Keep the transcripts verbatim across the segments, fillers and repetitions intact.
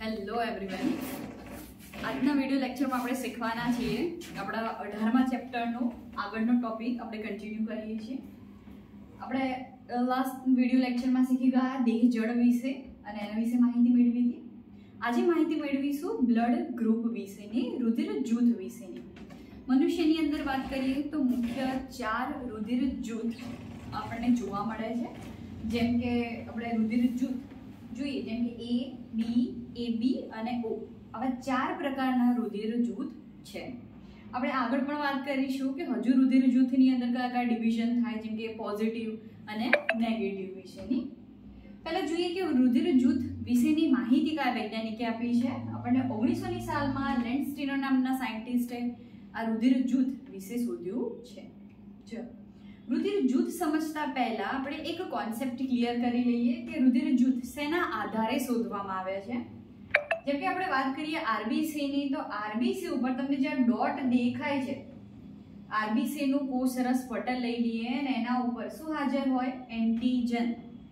Hello everyone, આજના video લેક્ચરમાં આપણે શીખવાના છીએ આપણા અઢારમા ચેપ્ટરનો આગળનો ટોપિક આપણે કન્ટિન્યુ કરીએ છીએ. આપણે લાસ્ટ વિડિયો લેક્ચરમાં શીખી ગયા દેહ જળ વિશે અને એના વિશે માહિતી મેળવી હતી. આજે માહિતી મેળવીશું બ્લડ ગ્રુપ વિશેની, રુધિર જૂથ વિશેની. મનુષ્યની અંદર વાત કરીએ તો મુખ્ય ચાર રુધિર જૂથ આપણને જોવા મળે છે. જેમ કે આપણે રુધિર જૂથ જોઈએ, જેમ કે એ, બી, એ બી અને ઓ, આવા ચાર પ્રકારના રુધિર જૂથ છે. આપણે આગળ પણ વાત કરીશું કે હજુ રુધિર જૂથની અંદર કયા કયા ડિવિઝન થાય, જેમ કે પોઝિટિવ અને નેગેટિવ વિશેની. પહેલા જોઈએ કે રુધિર જૂથ વિશેની માહિતી કયા વૈજ્ઞાનિકે આપી છે. આપણને ઓગણીસોની સાલમાં લેન્ડ સ્ટીનર નામના સાયન્ટિસ્ટે આ રુધિર જૂથ વિશે શોધ્યું છે. જો રુધિર જૂથ સમજતા પહેલા આપણે એક કોન્સેપ્ટ ક્લિયર કરી લઈએ કે રુધિર જૂથ શેના આધારે શોધવામાં આવે છે. જેમ કે આપણે વાત કરીએ આરબીસી ની, તો આરબીસી ઉપર તમને જે ડોટ દેખાય છે, આરબીસી નું કોષરસ પટલ લઈ લઈએ અને એના ઉપર શું હાજર હોય? એન્ટીજન.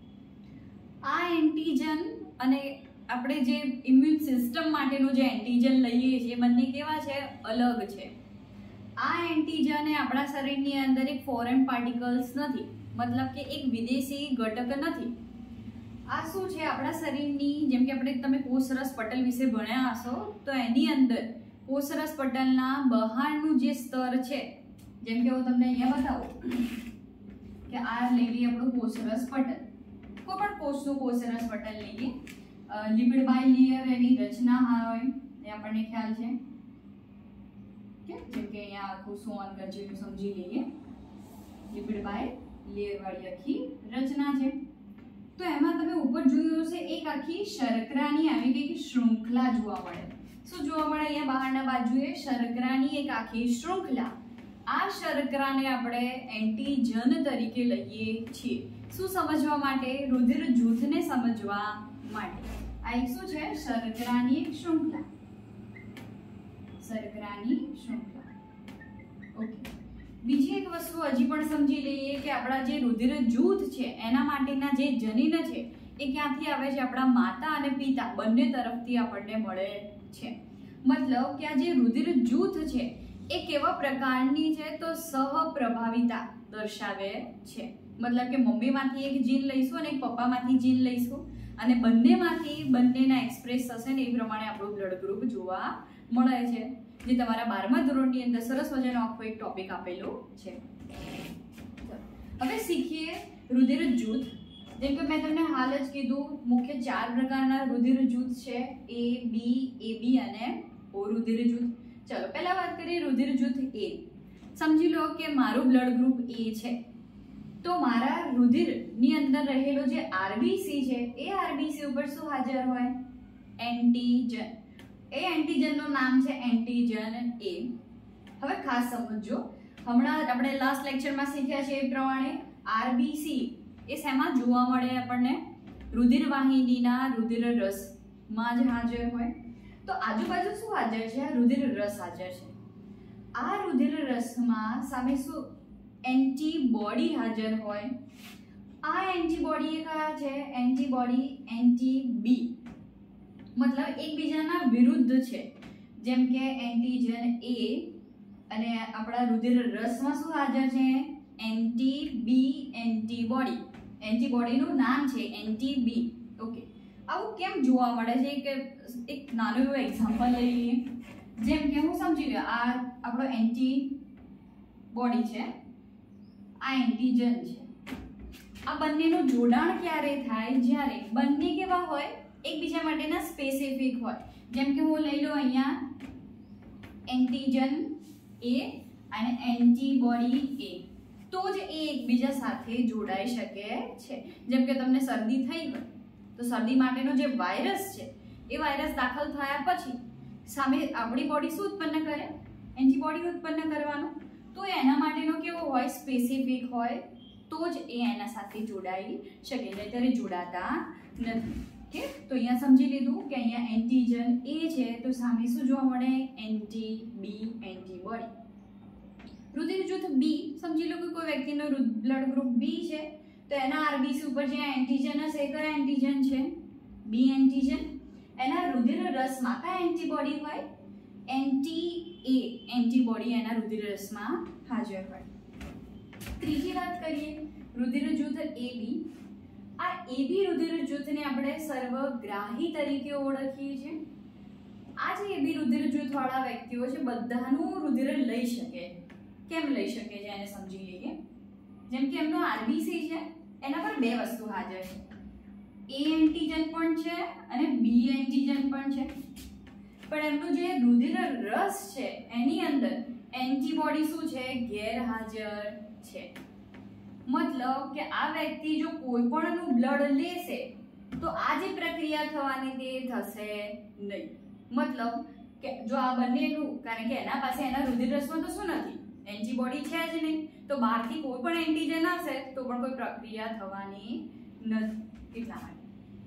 આ એન્ટીજન અને આપણે જે ઇમ્યુન સિસ્ટમ માટેનું જે એન્ટીજન લઈએ છીએ, બંને કેવા છે? અલગ છે. આ એન્ટીજન એ આપણા શરીરની અંદર એક ફોરેન પાર્ટિકલ્સ નથી, મતલબ કે એક વિદેશી ઘટક નથી. આ શું છે? આપણા શરીરની, જેમ કે આપણે તમે કોષરસ પટલ વિશે ભણ્યા હશો, તો એની અંદર કોષરસ પટલના બહારનું જે સ્તર છે, જેમ કે હું તમને અહીંયા બતાવું કે આ લઈ લઈએ આપણું કોષરસ પટલ. કોઈ પણ કોષનું કોષરસ પટલ લઈએ, લિપિડ બાયલેયર એની રચના હોય એ આપણને ખ્યાલ છે. જેમ કે અહીંયા આખું સોન ગંજીનું સમજી લઈએ, લિપિડ બાયલેયર વાળી આખી રચના છે. તો એમાં તમે ઉપર જોયું હશે એક આખી શર્કરાની આવી કંઈક શૃંખલા જોવા મળે. શું જોવા મળે? અહીંયા બહારના બાજુએ શર્કરાની એક આખી શૃંખલા. આ શર્કરાને આપણે એન્ટીજન તરીકે લઈએ છીએ. શું સમજવા માટે? રુધિર જૂથને સમજવા માટે. આ એક શું છે? શર્કરાની એક શૃંખલા. શર્કરાની શૃંખલા. ઓકે. બીજી એક વસ્તુ હજી પણ સમજી લઈએ કે આપણા જે રુધિર જૂથ છે એના માટેના જે જનીન છે એ ક્યાંથી આવે છે? આપણા માતા અને પિતા બંને તરફથી આપણને મળે છે. મતલબ કે આ જે રુધિર જૂથ છે એ કેવા પ્રકારની છે? તો સહપ્રભાવિતા દર્શાવે છે. મતલબ કે મમ્મીમાંથી એક જીન લઈશું અને એક પપ્પામાંથી જીન લઈશું અને બંનેમાંથી બંનેના એક્સપ્રેસ થશે ને એ પ્રમાણે આપણું બ્લડ ગ્રુપ જોવા મળે છે. જે તમારા બારમા ધોરણની અંદર સરસ મજાનો આખો એક ટોપિક આપેલો છે. હવે શીખીએ રુધિર જૂથ. જેમ કે મેં તમને હાલ જ કીધું, મુખ્ય ચાર પ્રકારના રુધિર જૂથ છે: એ, બી, એ બી અને ઓ રુધિર જૂથ. ચલો પહેલા વાત કરીએ રુધિર જૂથ એ. સમજી લો કે મારું બ્લડ ગ્રુપ એ છે, તો મારા રુધિરની અંદર રહેલો જે આરબીસી છે એ આરબીસી ઉપર શું હાજર હોય? એન્ટીજન. એ એન્ટીજનનું નામ છે એન્ટીજન એ. હવે ખાસ સમજો, હમણાં આપણે લાસ્ટ લેક્ચરમાં શીખ્યા છે એ પ્રમાણે આરબીસી એ શેમાં જોવા મળે આપણને? રુધિર વાહિનીના રુધિર રસમાં જ હાજર હોય. તો આજુબાજુ શું હાજર છે? રુધિર રસ હાજર છે. આ રુધિર રસમાં સામે શું? એન્ટીબોડી હાજર હોય. આ એન્ટીબોડી એ કયા છે? એન્ટીબોડી એન્ટી બી, મતલબ એકબીજાના વિરુદ્ધ છે. જેમ કે એન્ટીજન એ અને આપણા રુધિર રસમાં શું હાજર છે? Anti B antibody. એન્ટીબોડીનું નામ છે એન્ટી બી. ઓકે. આવું કેમ જોવા મળે છે? કે એક નાનું એવું એક્ઝામ્પલ લઈ લઈએ. જેમ કે હું સમજી ગયો, આ આપણો એન્ટીબોડી છે, આ એન્ટીજન છે. આ બંનેનું જોડાણ ક્યારે થાય? જ્યારે બંને કેવા હોય? એકબીજા માટેના સ્પેસિફિક હોય. જેમ કે હું લઈ લો અહીંયા એન્ટીજન એ અને એન્ટીબોડી એ, તો જ એ એકબીજા સાથે જોડાઈ શકે છે. જેમ કે તમને શરદી થઈ હોય તો શરદી માટેનો જે વાયરસ છે એ વાયરસ દાખલ થયા પછી સામે આપણી બોડી શું ઉત્પન્ન કરે? એન્ટીબોડી ઉત્પન્ન કરવાનો. તો એના માટેનો કેવો હોય? સ્પેસિફિક હોય, તો જ એ એના સાથે જોડાઈ શકે, નહીંતર જોડાતા નથી. કે તો અહીંયા સમજી લીધું કે અહીંયા એન્ટીજન એ છે, તો સામે શું જોવા મળે? Anti B antibody. રુધિર જૂથ બી, સમજી લો કે કોઈ વ્યક્તિનો બ્લડ ગ્રુપ બી છે, તો એના આરબીસી ઉપર જે એન્ટીજન હશે એ કયા એન્ટીજન છે? B antigen. એના રુધિર રસમાં કયા એન્ટીબોડી હોય? એન્ટી એ એન્ટીબોડી એના રુધિર રસમાં હાજર હોય. ત્રીજી વાત કરીએ રુધિર જૂથ એ બી. આ એ બી રુધિર જૂથને આપણે સર્વગ્રાહી તરીકે ઓળખીએ છીએ. આ જે એ બી રુધિર જૂથવાળા વ્યક્તિઓ છે બધાનું રુધિર લઈ શકે. કેમ લઈ શકે છે એને સમજી લઈએ. જેમ કે એમનો આરબીસી છે એના પર બે વસ્તુ હાજર છે. એ એન્ટીજન પણ છે અને બી એન્ટીજન પણ છે. પણ એમનું જે રુધિર રસ છે એની અંદર એન્ટીબોડી શું છે? ગેરહાજર છે. મતલબ કે આ વ્યક્તિ જો કોઈ પણનું બ્લડ લેશે તો આ જે પ્રક્રિયા થવાની તે થશે નહીં. મતલબ કે જો આ બંનેનું, કારણ કે એના પાસે એના રુધિર રસમાં તો શું નથી? એન્ટીબોડી છે જ નહીં. તો બહારથી કોઈ પણ એન્ટીજન આવશે તો પણ કોઈ પ્રક્રિયા થવાની નથી. એટલા માટે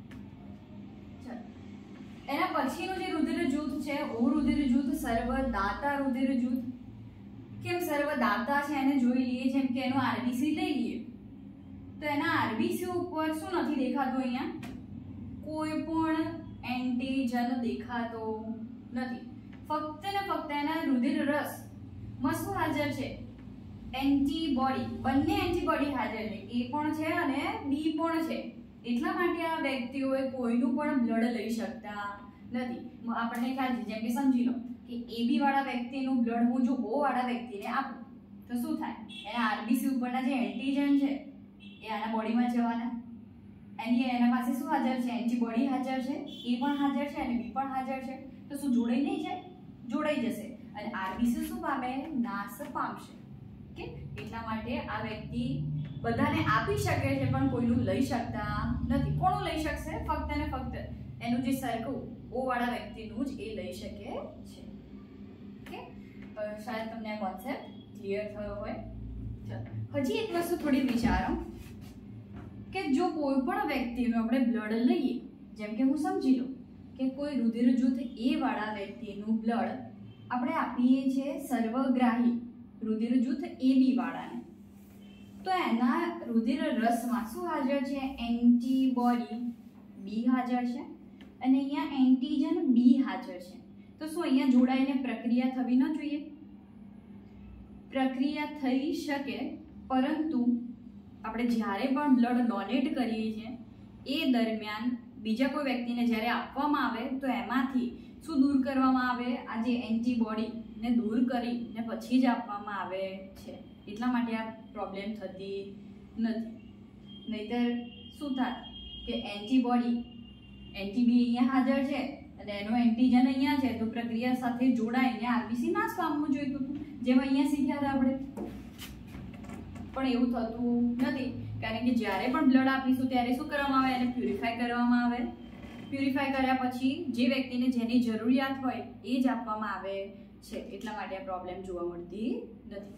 એના પછીનું જે રુધિર જૂથ છે ઓ રુધિર જૂથ સર્વદાતા રુધિર જૂથ. કેમ સર્વદાતા છે એને જોઈ લઈએ. જેમ કે એનો આરબીસી લઈ લઈએ તો એના આરબીસી ઉપર શું નથી દેખાતું? અહીંયા કોઈ પણ એન્ટીજન દેખાતો નથી. ફક્ત ને ફક્ત એના રુધિર રસ માં શું હાજર છે? એન્ટીબોડી. બંને એન્ટીબોડી હાજર છે. એ પણ છે અને બી પણ છે. એટલા માટે આ વ્યક્તિઓએ કોઈનું પણ બ્લડ લઈ શકતા નથી. આપણને ખ્યાલ છે, જેમ કે સમજી લો કે એબી વાળા વ્યક્તિનું બ્લડ હું જો ઓ વાળા વ્યક્તિને આપું તો શું થાય? એના આરબીસી ઉપરના જે એન્ટીજન છે એ આના બોડીમાં જવાના. એની એના પાસે શું હાજર છે? એન્ટીબોડી હાજર છે. એ પણ હાજર છે અને બી પણ હાજર છે. તો શું જોડાઈ નહીં જાય? જોડાઈ જશે. અને આરબીસી શું પામે? નાશ પામશે. કે એટલા માટે આ વ્યક્તિ બધાને આપી શકે છે પણ કોઈનું લઈ શકતા નથી. કોનું લઈ શકશે? ફક્ત ને ફક્ત એનું જે સરખું ઓ વાળા વ્યક્તિનું જ એ લઈ શકે છે. ઓકે, શાયદ તમને આ કોન્સેપ્ટ ક્લિયર થયો હોય. ચલો હજી એક વસ્તુ થોડી વિચારો કે જો કોઈ પણ વ્યક્તિનું આપણે બ્લડ લઈએ, જેમ કે હું સમજી લો કે કોઈ રુધિર જૂથ એ વાળા વ્યક્તિનું બ્લડ આપણે આપીએ છીએ સર્વગ્રાહી રુધિર જૂથ એ બી વાળાને, તો એના રુધિર રસમાં શું હાજર છે? એન્ટીબોડી બી હાજર છે અને અહીંયા એન્ટીજન બી હાજર છે. તો શું અહીંયા જોડાઈને પ્રક્રિયા થવી ન જોઈએ? પ્રક્રિયા થઈ શકે, પરંતુ આપણે જ્યારે પણ બ્લડ ડોનેટ કરીએ છીએ એ દરમિયાન બીજા કોઈ વ્યક્તિને જ્યારે આપવામાં આવે તો એમાંથી શું દૂર કરવામાં આવે? આ જે એન્ટીબોડીને દૂર કરીને પછી જ આપવામાં આવે છે. એટલા માટે આ પ્રોબ્લેમ થતી નથી. નહીતર શું થાય કે એન્ટીબોડી એન્ટીબી અહીંયા હાજર છે અને એનો એન્ટીજન અહીંયા છે તો પ્રક્રિયા સાથે જોડાઈને આરબીસી નાશ પામવું જોઈતું હતું, જેમ અહીંયા શીખ્યા હતા આપણે. પણ એવું થતું નથી, કારણ કે જ્યારે પણ બ્લડ આપીશું ત્યારે શું કરવામાં આવે? એને પ્યુરિફાય કરવામાં આવે. પ્યુરિફાય કર્યા પછી જે વ્યક્તિને જેની જરૂરિયાત હોય એ જ આપવામાં આવે છે. એટલા માટે આ પ્રોબ્લેમ જોવા મળતી નથી.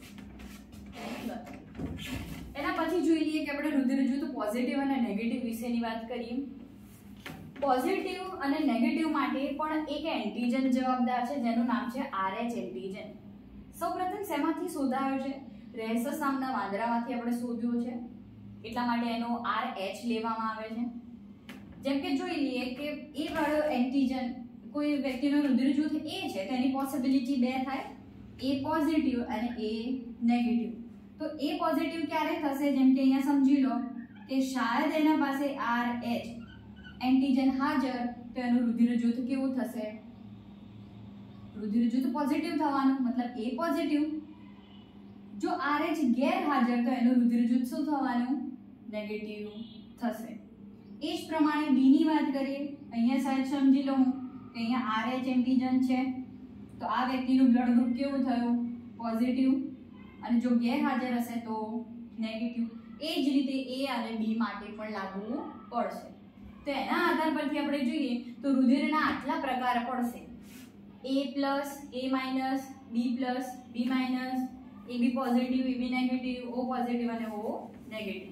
એના પછી જોઈ લઈએ કે આપણે રુધિર જૂથ પોઝિટિવ અને નેગેટિવ વિશેની વાત કરીએ. પોઝિટિવ અને નેગેટિવ માટે પણ એક એન્ટીજન જવાબદાર છે જેનું નામ છે આરએચ એન્ટીજન. સૌપ્રથમ શેમાંથી શોધાયો છે? રેસસ નામના વાંદરામાંથી આપણે શોધ્યો છે. એટલા માટે એનો આરએચ લેવામાં આવે છે. જેમ કે જોઈ લઈએ કે એ વાળો એન્ટીજન કોઈ વ્યક્તિનો રુધિર જૂથ એ છે તો એની પોસિબિલિટી બે થાય, એ પોઝિટિવ અને એ નેગેટિવ. તો એ પોઝિટિવ ક્યારે થશે? જેમ કે અહીંયા સમજી લો કે શાયદ એના પાસે આરએચ એન્ટીજન હાજર, તો એનું રુધિર જૂથ કેવું થશે? રુધિર જૂથ પોઝિટિવ થવાનું, મતલબ એ પોઝિટિવ. જો આરએચ ગેરહાજર તો એનું રુધિર જૂથ શું થવાનું? નેગેટિવ થશે. એ જ પ્રમાણે બી ની વાત કરીએ. અહીંયા સાહેબ સમજી લો કે અહીંયા આરએચ એન્ટીજન છે તો આ વ્યક્તિનું બ્લડ ગ્રુપ કેવું થયું? પોઝિટિવ. અને જો ગેરહાજર હશે તો નેગેટિવ. એ જ રીતે એ અને બી માટે પણ લાગુ પડશે. તો એના આધાર પરથી આપણે જોઈએ તો રુધિરના આટલા પ્રકાર પડશે: A plus, A minus, B plus, B minus, A B positive, A B negative, O positive અને ઓ નેગેટિવ.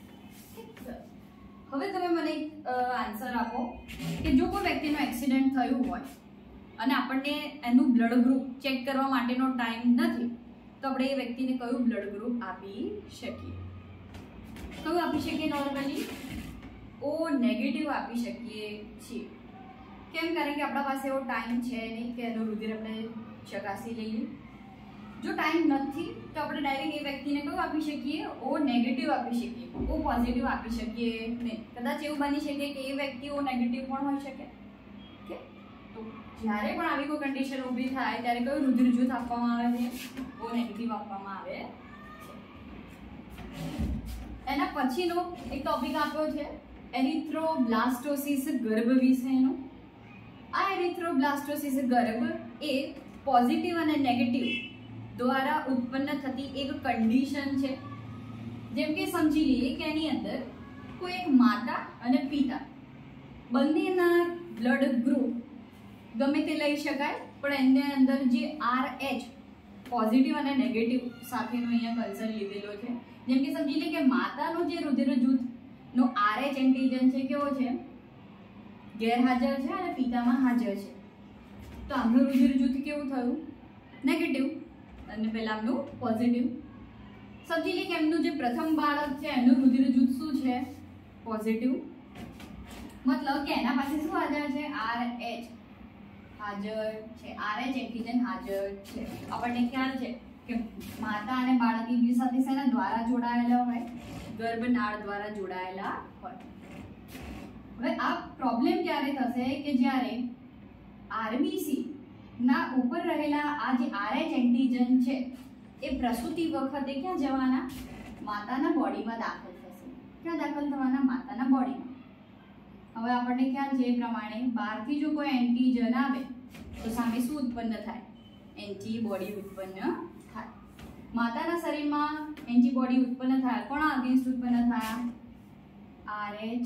હવે તમે મને આન્સર આપો કે જો કોઈ વ્યક્તિનો એક્સિડન્ટ થયું હોય અને આપણને એનું બ્લડ ગ્રુપ ચેક કરવા માટેનો ટાઈમ નથી, તો આપણે એ વ્યક્તિને કયું બ્લડ ગ્રુપ આપી શકીએ? કયું આપી શકીએ? નોર્મલી ઓ નેગેટિવ આપી શકીએ છીએ. કેમ? કારણ કે આપણા પાસે એવો ટાઈમ છે નહીં કે એનું રુધિર આપણે ચકાસી લઈએ. જો ટાઈમ નથી તો આપણે ડાયરેક્ટ એ વ્યક્તિને કયું આપી શકીએ? ઓ નેગેટિવ આપી શકીએ, ઓ પોઝિટિવ આપી શકીએ નહીં. કદાચ એવું બની શકે કે એ વ્યક્તિ ઓ નેગેટિવ પણ હોઈ શકે. ઓકે, તો જ્યારે પણ આવી કોઈ કન્ડિશન ઊભી થાય ત્યારે કયું રુધિર જૂથ આપવામાં આવે છે? ઓ નેગેટિવ આપવામાં આવે છે. એના પછીનો એક ટોપિક આપ્યો છે એરિથ્રોબ્લાસ્ટોસિસ ગર્ભ વિશેનો. આ એરિથ્રોબ્લાસ્ટોસિસ ગર્ભ એ પોઝિટિવ અને નેગેટિવ દ્વારા ઉત્પન્ન થતી એક કન્ડિશન છે. જેમ કે સમજી લઈએ કે એની અંદર કોઈ એક માતા અને પિતા બંનેના બ્લડ ગ્રુપ ગમે તે લઈ શકાય, પણ એની અંદર જે આર એચ પોઝિટિવ અને નેગેટિવ સાથેનો અહીંયા કલ્ચર લીધેલો છે. જેમ કે સમજી લે કે માતાનો જે રુધિર જૂથનો આર એચ એન્ટીજન છે કેવો છે? ગેરહાજર છે અને પિતામાં હાજર છે. તો આમનું રુધિર જૂથ કેવું થયું? નેગેટિવ. અને પહેલા આમનું પોઝિટિવ. સમજી લે કે એમનું જે પ્રથમ બાળક છે એનું રુધિર જૂથ શું છે? પોઝિટિવ. મતલબ કે એના પાસે શું હાજર છે? આર એચ હાજર છે, આર એચ એન્ટીજન હાજર છે. આપણને ખ્યાલ છે કે માતા અને બાળક એકબીજા સાથે શેના દ્વારા જોડાયેલા હોય? ગર્ભનાળ દ્વારા જોડાયેલા હોય. હવે આ પ્રોબ્લેમ ક્યારે થશે? કે જ્યારે આરબીસી ના ઉપર રહેલા આ જે આર એચ એન્ટીજન છે એ પ્રસૂતિ વખતે ક્યાં જવાના? માતાના બોડીમાં દાખલ થશે. ક્યાં દાખલ થવાના? માતાના બોડીમાં. હવે આપણને ખ્યાલ છે એ પ્રમાણે બહારથી જો કોઈ એન્ટીજન આવે તો સામે શું ઉત્પન્ન થાય? એન્ટીબોડી ઉત્પન્ન થાય. માતાના શરીરમાં એન્ટીબોડી ઉત્પન્ન થાય. કોના અગેન્સ્ટ ઉત્પન્ન થાય? આર એચ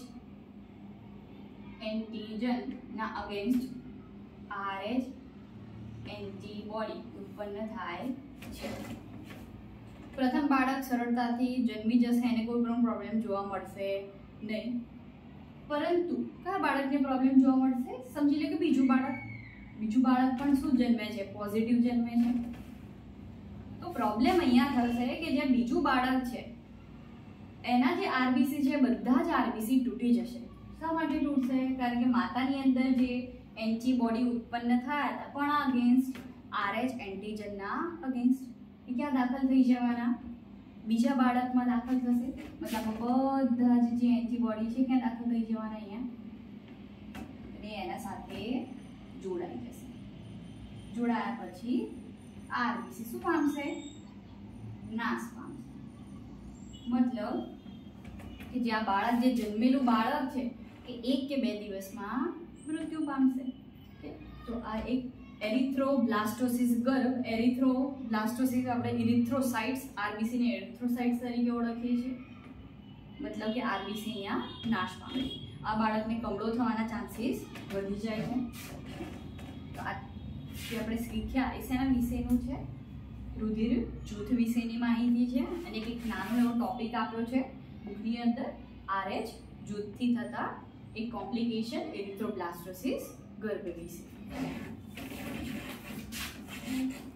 એન્ટીજન ના અગેન્સ્ટ આર એચ એન્ટીબોડી ઉત્પન્ન થાય છે. પ્રથમ બાળક સરળતાથી જન્મી જશે, એને કોઈ પણ પ્રોબ્લેમ જોવા મળશે નહીં. પરંતુ કયા બાળકને પ્રોબ્લેમ જોવા મળશે? સમજી લે કે બીજું બાળક બીજું બાળક પણ શું જન્મે છે? પોઝિટિવ જન્મે છે. તો પ્રોબ્લેમ અહીંયા થશે કે જે બીજું બાળક છે એના જે આરબીસી છે બધા જ આરબીસી તૂટી જશે. શા માટે તૂટશે? કારણ કે માતાની અંદર જે એન્ટીબોડી ઉત્પન્ન થયા હતા પણ અગેન્સ્ટ આર એચ એન્ટીજનના અગેન્સ્ટ એ ક્યાં દાખલ થઈ જવાના? બીજા બાળકમાં દાખલ થશે. મતલબ બધા જ જે એન્ટીબોડી છે ક્યાં દાખલ થઈ જવાના? અહીંયા. અને એના સાથે જોડાઈ જશે. જોડાયા પછી આરબીસી શું પામશે? નાશ પામશે. મતલબ કે જે આ બાળક જે જન્મેલું બાળક છે એ એક કે બે દિવસમાં મૃત્યુ પામશે. તો આ એક એરિથ્રોબ્લાસ્ટોસિસ ગર્ભ. એરિથ્રોબ્લાસ્ટોસિસ આપણે ઇરિથ્રોસાઇટ્સ આરબીસી ને એરિથ્રોસાઇટ્સ તરીકે ઓળખીએ છીએ. મતલબ કે આરબીસી અહીંયા નાશ પામે. આ બાળકને કમળો થવાના ચાન્સીસ વધી જાય છે. તો આ જે આપણે શીખ્યા એ શેના વિશેનું છે? રુધિર જૂથ વિશેની માહિતી છે. અને એક નાનો એવો ટોપિક આપ્યો છે બુકની અંદર આર એચ જૂથથી થતા એક કોમ્પ્લિકેશન એરિથ્રોબ્લાસ્ટોસિસ ગર્ભ વિશે.